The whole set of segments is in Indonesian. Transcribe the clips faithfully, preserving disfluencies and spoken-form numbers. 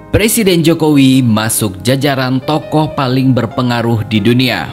Presiden Jokowi masuk jajaran tokoh paling berpengaruh di dunia.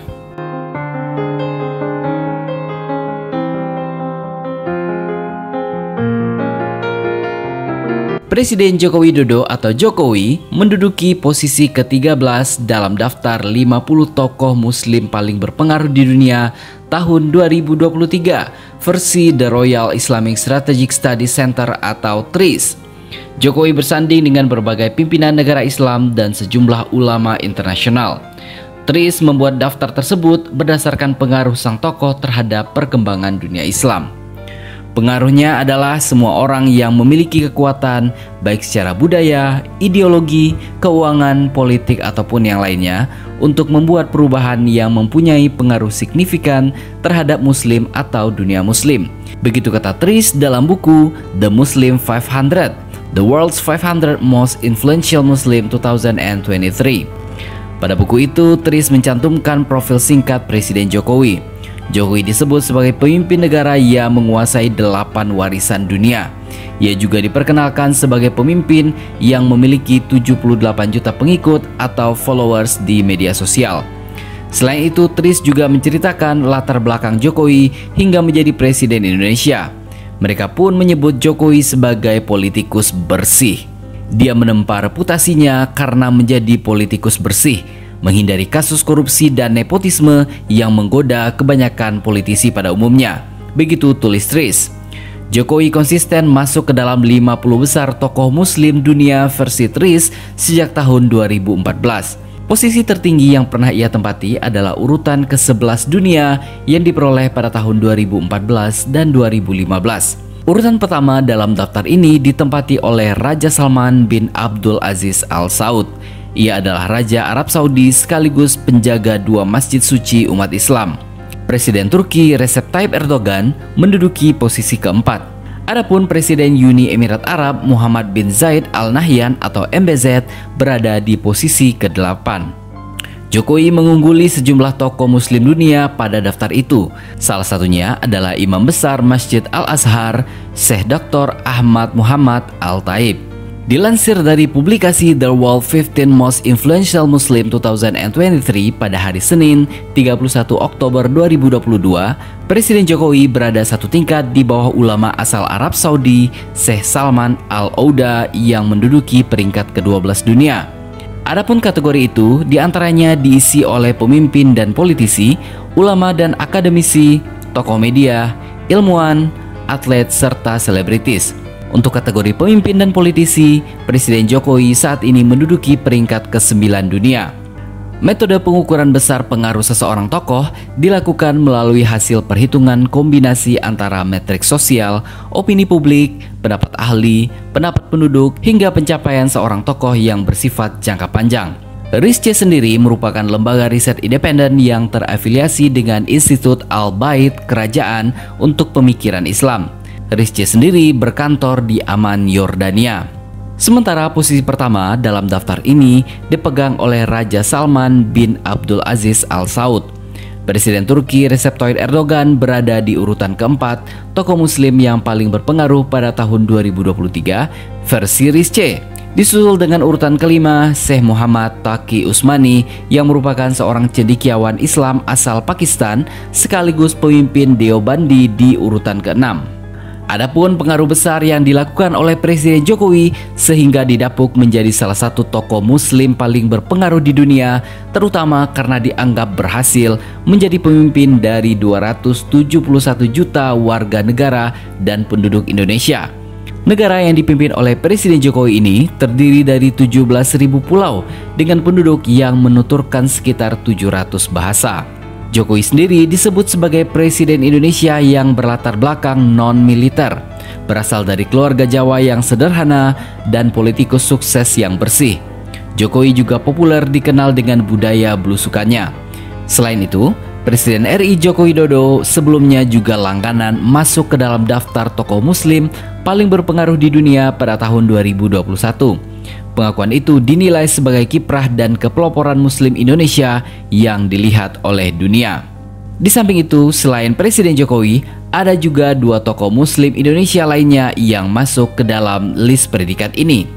Presiden Joko Widodo atau Jokowi menduduki posisi ke tiga belas dalam daftar lima puluh tokoh muslim paling berpengaruh di dunia tahun dua ribu dua puluh tiga versi The Royal Islamic Strategic Studies Center atau T R I S. Jokowi bersanding dengan berbagai pimpinan negara Islam dan sejumlah ulama internasional. T R I S membuat daftar tersebut berdasarkan pengaruh sang tokoh terhadap perkembangan dunia Islam. Pengaruhnya adalah semua orang yang memiliki kekuatan baik secara budaya, ideologi, keuangan, politik ataupun yang lainnya untuk membuat perubahan yang mempunyai pengaruh signifikan terhadap muslim atau dunia muslim. Begitu kata T R I S dalam buku The Muslim five hundred, The World's five hundred Most Influential Muslim two thousand twenty-three. Pada buku itu, T R I S mencantumkan profil singkat Presiden Jokowi. Jokowi disebut sebagai pemimpin negara yang menguasai delapan warisan dunia. Ia juga diperkenalkan sebagai pemimpin yang memiliki tujuh puluh delapan juta pengikut atau followers di media sosial. Selain itu, T R I S juga menceritakan latar belakang Jokowi hingga menjadi Presiden Indonesia. Mereka pun menyebut Jokowi sebagai politikus bersih. Dia menempa reputasinya karena menjadi politikus bersih, menghindari kasus korupsi dan nepotisme yang menggoda kebanyakan politisi pada umumnya. Begitu tulis T R I S. Jokowi konsisten masuk ke dalam lima puluh besar tokoh muslim dunia versi T R I S sejak tahun dua ribu empat belas. Posisi tertinggi yang pernah ia tempati adalah urutan ke sebelas dunia yang diperoleh pada tahun dua ribu empat belas dan dua ribu lima belas. Urutan pertama dalam daftar ini ditempati oleh Raja Salman bin Abdul Aziz Al Saud. Ia adalah Raja Arab Saudi sekaligus penjaga dua masjid suci umat Islam. Presiden Turki Recep Tayyip Erdogan menduduki posisi keempat. Adapun Presiden Uni Emirat Arab Muhammad bin Zayed Al Nahyan atau M B Z berada di posisi kedelapan. Jokowi mengungguli sejumlah tokoh muslim dunia pada daftar itu. Salah satunya adalah Imam Besar Masjid Al-Azhar, Syekh Doktor Ahmad Muhammad Al-Taib. Dilansir dari publikasi The World fifteen Most Influential Muslim two thousand twenty-three pada hari Senin tiga puluh satu Oktober dua ribu dua puluh dua, Presiden Jokowi berada satu tingkat di bawah ulama asal Arab Saudi, Syekh Salman Al-Auda yang menduduki peringkat kedua belas dunia. Adapun kategori itu diantaranya diisi oleh pemimpin dan politisi, ulama dan akademisi, tokoh media, ilmuwan, atlet, serta selebritis. Untuk kategori pemimpin dan politisi, Presiden Jokowi saat ini menduduki peringkat kesembilan dunia. Metode pengukuran besar pengaruh seseorang tokoh dilakukan melalui hasil perhitungan kombinasi antara metrik sosial, opini publik, pendapat ahli, pendapat penduduk, hingga pencapaian seorang tokoh yang bersifat jangka panjang. R I S C sendiri merupakan lembaga riset independen yang terafiliasi dengan Institut Al-Bait Kerajaan untuk Pemikiran Islam. R I S C sendiri berkantor di Amman, Yordania. Sementara posisi pertama dalam daftar ini dipegang oleh Raja Salman bin Abdul Aziz Al Saud. Presiden Turki Recep Tayyip Erdogan berada di urutan keempat tokoh muslim yang paling berpengaruh pada tahun dua ribu dua puluh tiga versi R I S C. Disusul dengan urutan kelima Syekh Muhammad Taqi Usmani yang merupakan seorang cendekiawan Islam asal Pakistan sekaligus pemimpin Deobandi di urutan keenam. Adapun pengaruh besar yang dilakukan oleh Presiden Jokowi sehingga didapuk menjadi salah satu tokoh muslim paling berpengaruh di dunia, terutama karena dianggap berhasil menjadi pemimpin dari dua ratus tujuh puluh satu juta warga negara dan penduduk Indonesia. Negara yang dipimpin oleh Presiden Jokowi ini terdiri dari tujuh belas ribu pulau dengan penduduk yang menuturkan sekitar tujuh ratus bahasa. Jokowi sendiri disebut sebagai Presiden Indonesia yang berlatar belakang non-militer, berasal dari keluarga Jawa yang sederhana dan politikus sukses yang bersih. Jokowi juga populer dikenal dengan budaya belusukannya. Selain itu, Presiden R I Joko Widodo sebelumnya juga langganan masuk ke dalam daftar tokoh muslim paling berpengaruh di dunia pada tahun dua ribu dua puluh satu. Pengakuan itu dinilai sebagai kiprah dan kepeloporan muslim Indonesia yang dilihat oleh dunia. Di samping itu, selain Presiden Jokowi, ada juga dua tokoh muslim Indonesia lainnya yang masuk ke dalam list predikat ini,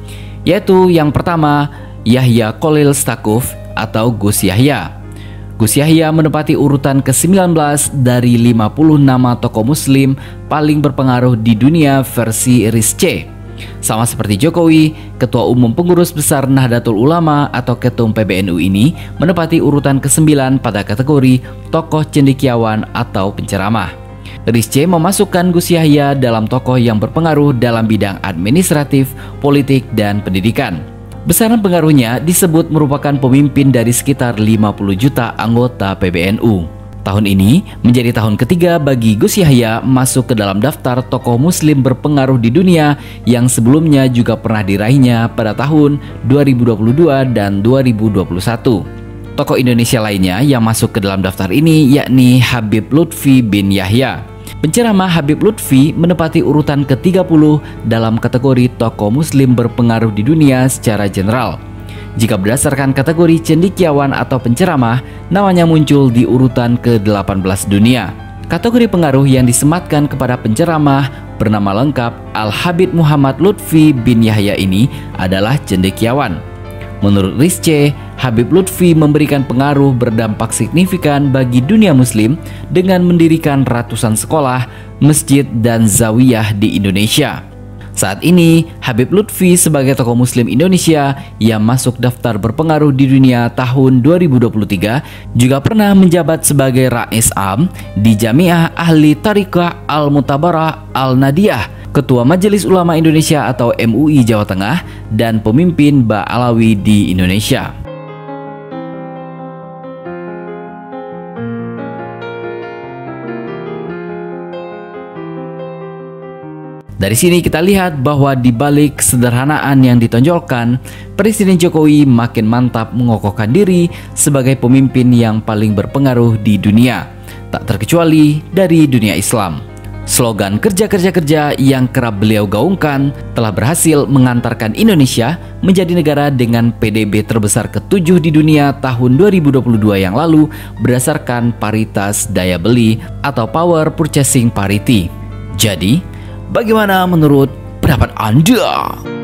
yaitu yang pertama Yahya Khalil Stakuf atau Gus Yahya. Gus Yahya menempati urutan ke sembilan belas dari lima puluh nama tokoh muslim paling berpengaruh di dunia versi R I S C. Sama seperti Jokowi, Ketua Umum Pengurus Besar Nahdlatul Ulama atau Ketum P B N U ini menempati urutan ke sembilan pada kategori tokoh cendekiawan atau penceramah. R I S C memasukkan Gus Yahya dalam tokoh yang berpengaruh dalam bidang administratif, politik, dan pendidikan. Besaran pengaruhnya disebut merupakan pemimpin dari sekitar lima puluh juta anggota P B N U. Tahun ini menjadi tahun ketiga bagi Gus Yahya masuk ke dalam daftar tokoh muslim berpengaruh di dunia yang sebelumnya juga pernah diraihnya pada tahun dua ribu dua puluh dua dan dua ribu dua puluh satu. Tokoh Indonesia lainnya yang masuk ke dalam daftar ini yakni Habib Lutfi bin Yahya. Penceramah Habib Lutfi menempati urutan ke tiga puluh dalam kategori tokoh muslim berpengaruh di dunia secara general. Jika berdasarkan kategori cendekiawan atau penceramah, namanya muncul di urutan ke delapan belas dunia. Kategori pengaruh yang disematkan kepada penceramah bernama lengkap Al-Habib Muhammad Lutfi bin Yahya ini adalah cendekiawan. Menurut R I S C, Habib Lutfi memberikan pengaruh berdampak signifikan bagi dunia muslim dengan mendirikan ratusan sekolah, masjid, dan zawiyah di Indonesia. Saat ini, Habib Lutfi sebagai tokoh muslim Indonesia yang masuk daftar berpengaruh di dunia tahun dua ribu dua puluh tiga juga pernah menjabat sebagai Rais Am di Jamiah Ahli Tariqah Al-Mutabarah Al-Nadiyah, Ketua Majelis Ulama Indonesia atau M U I Jawa Tengah, dan pemimpin Ba'alawi di Indonesia. Dari sini kita lihat bahwa di balik kesederhanaan yang ditonjolkan, Presiden Jokowi makin mantap mengokohkan diri sebagai pemimpin yang paling berpengaruh di dunia, tak terkecuali dari dunia Islam. Slogan kerja-kerja-kerja yang kerap beliau gaungkan telah berhasil mengantarkan Indonesia menjadi negara dengan P D B terbesar ketujuh di dunia tahun dua ribu dua puluh dua yang lalu berdasarkan paritas daya beli atau Power Purchasing Parity. Jadi, bagaimana menurut pendapat Anda?